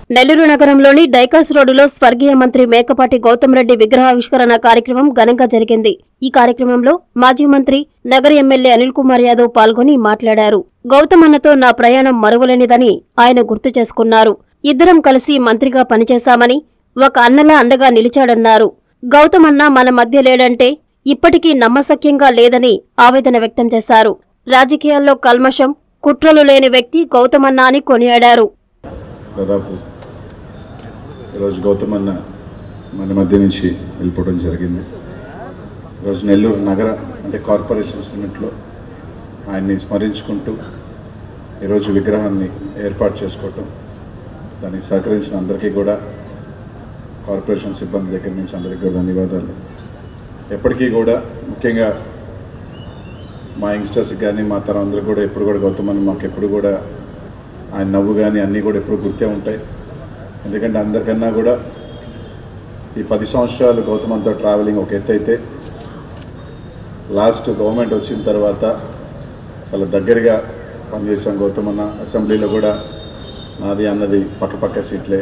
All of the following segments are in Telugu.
నెల్లూరు నగరంలోని డైకాస్ రోడ్డులో స్వర్గీయ మంత్రి మేకపాటి గౌతమ్ రెడ్డి విగ్రహావిష్కరణ కార్యక్రమం ఘనంగా జరిగింది. ఈ కార్యక్రమంలో మాజీ మంత్రి, నగర ఎమ్మెల్యే అనిల్ కుమార్ యాదవ్ పాల్గొని మాట్లాడారు. గౌతమ్ అన్నతో నా ప్రయాణం మరువలేనిదని ఆయన గుర్తు చేసుకున్నారు. ఇద్దరం కలిసి మంత్రిగా పనిచేశామని, ఒక అన్నలా అండగా నిలిచాడన్నారు. గౌతమ్ అన్న మన మధ్య లేడంటే ఇప్పటికీ నమ్మశక్యంగా లేదని ఆవేదన వ్యక్తం చేశారు. రాజకీయాల్లో కల్మషం, కుట్రలు లేని వ్యక్తి గౌతమ్ అన్న అని కొనియాడారు. ఈరోజు గౌతమ్ అన్న మన మధ్య నుంచి వెళ్ళిపోవడం జరిగింది. ఈరోజు నెల్లూరు నగర అంటే కార్పొరేషన్ సిమెంట్లో ఆయన్ని స్మరించుకుంటూ ఈరోజు విగ్రహాన్ని ఏర్పాటు చేసుకోవటం, దానికి సహకరించిన అందరికీ కూడా కార్పొరేషన్ సిబ్బంది దగ్గర నుంచి అందరికీ కూడా ధన్యవాదాలు. ఎప్పటికీ కూడా ముఖ్యంగా మా యంగ్స్టర్స్కి కానీ మా తరం అందరూ కూడా ఎప్పుడు కూడా గౌతమ్ అన్న మాకు ఎప్పుడు కూడా ఆయన నవ్వు కానీ అన్నీ కూడా ఎప్పుడు గుర్తే ఉంటాయి. ఎందుకంటే అందరికన్నా కూడా ఈ 10 సంవత్సరాలు గౌతమ్ అన్నతో ట్రావెలింగ్ ఒక ఎత్తు అయితే, లాస్ట్ గవర్నమెంట్ వచ్చిన తర్వాత చాలా దగ్గరగా పనిచేసాం గౌతమ్ అన్న. అసెంబ్లీలో కూడా నాది అన్నది పక్క సీట్లే.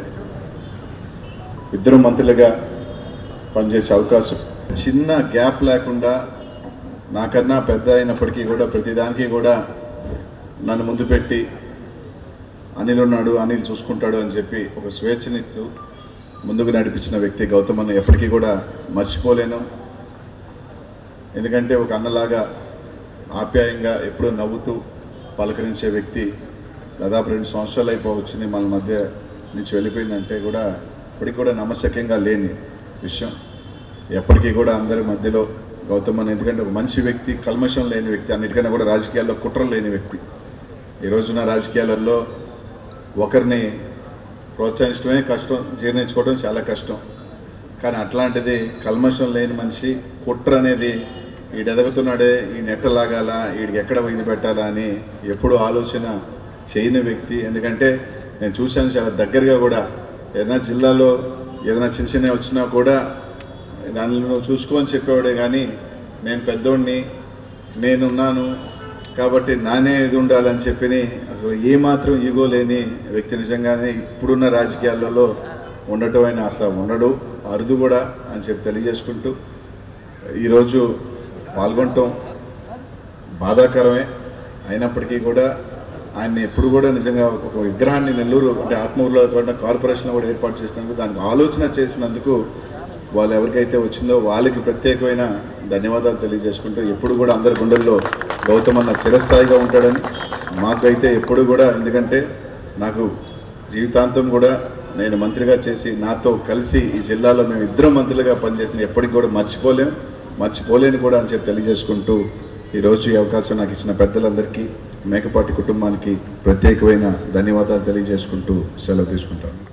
ఇద్దరు మంత్రులుగా పనిచేసే అవకాశం, చిన్న గ్యాప్ లేకుండా నాకన్నా పెద్ద అయినప్పటికీ కూడా ప్రతిదానికి కూడా నన్ను ముందు పెట్టి అనిల్ ఉన్నాడు, అనిల్ చూసుకుంటాడు అని చెప్పి ఒక స్వేచ్ఛనిస్తూ ముందుకు నడిపించిన వ్యక్తి గౌతమ్ అన్న. ఎప్పటికీ కూడా మర్చిపోలేను. ఎందుకంటే ఒక అన్నలాగా ఆప్యాయంగా ఎప్పుడూ నవ్వుతూ పలకరించే వ్యక్తి. దాదాపు 2 సంవత్సరాలు అయిపోవచ్చింది మన మధ్య నుంచి వెళ్ళిపోయిందంటే కూడా ఇప్పటికి కూడా నమ్మశక్యంగా లేని విషయం. ఎప్పటికీ కూడా అందరి మధ్యలో గౌతమ్ అన్న, ఎందుకంటే ఒక మంచి వ్యక్తి, కల్మషం లేని వ్యక్తి, అన్నిటికన్నా కూడా రాజకీయాల్లో కుట్రలు లేని వ్యక్తి. ఈ రోజున రాజకీయాలలో ఒకరిని ప్రోత్సహించడమే కష్టం, జీర్ణించుకోవడం చాలా కష్టం. కానీ అట్లాంటిది కల్మషం లేని మనిషి, కుట్ర అనేది వీడు ఎదగుతున్నాడే, ఈ నెట్టలాగాల, వీడికి ఎక్కడ ఇది పెట్టాలా అని ఎప్పుడూ ఆలోచన చేయని వ్యక్తి. ఎందుకంటే నేను చూశాను చాలా దగ్గరగా కూడా, ఏదైనా జిల్లాలో ఏదైనా చిన్న వచ్చినా కూడా దానిలో నువ్వు చూసుకొని చెప్పేవాడే కానీ నేను పెద్దోడిని, నేనున్నాను కాబట్టి నానే ఇది ఉండాలని చెప్పి అసలు ఏమాత్రం ఈగో లేని వ్యక్తి. నిజంగానే ఇప్పుడున్న రాజకీయాలలో ఉండటం అయినా అసలు ఉండడు, అరుదు కూడా అని చెప్పి తెలియజేసుకుంటూ ఈరోజు పాల్గొనటం బాధాకరమే. అయినప్పటికీ కూడా ఆయన్ని ఎప్పుడు కూడా నిజంగా ఒక విగ్రహాన్ని నెల్లూరు అంటే ఆత్మూరులో కార్పొరేషన్లో కూడా ఏర్పాటు చేసినందుకు, దానికి ఆలోచన చేసినందుకు వాళ్ళు ఎవరికైతే వచ్చిందో వాళ్ళకి ప్రత్యేకమైన ధన్యవాదాలు తెలియజేసుకుంటూ ఎప్పుడు కూడా అందరి గుండెల్లో గౌతమ్ అన్న చిరస్థాయిగా ఉంటాడని మాకైతే ఎప్పుడు కూడా, ఎందుకంటే నాకు జీవితాంతం కూడా నేను మంత్రిగా చేసి నాతో కలిసి ఈ జిల్లాలో మేము ఇద్దరం మంత్రులుగా పనిచేసింది ఎప్పటికి కూడా మర్చిపోలేని కూడా అని చెప్పి తెలియజేసుకుంటూ ఈరోజు ఈ అవకాశం నాకు ఇచ్చిన పెద్దలందరికీ, మేకపాటి కుటుంబానికి ప్రత్యేకమైన ధన్యవాదాలు తెలియజేసుకుంటూ సెలవు తీసుకుంటాను.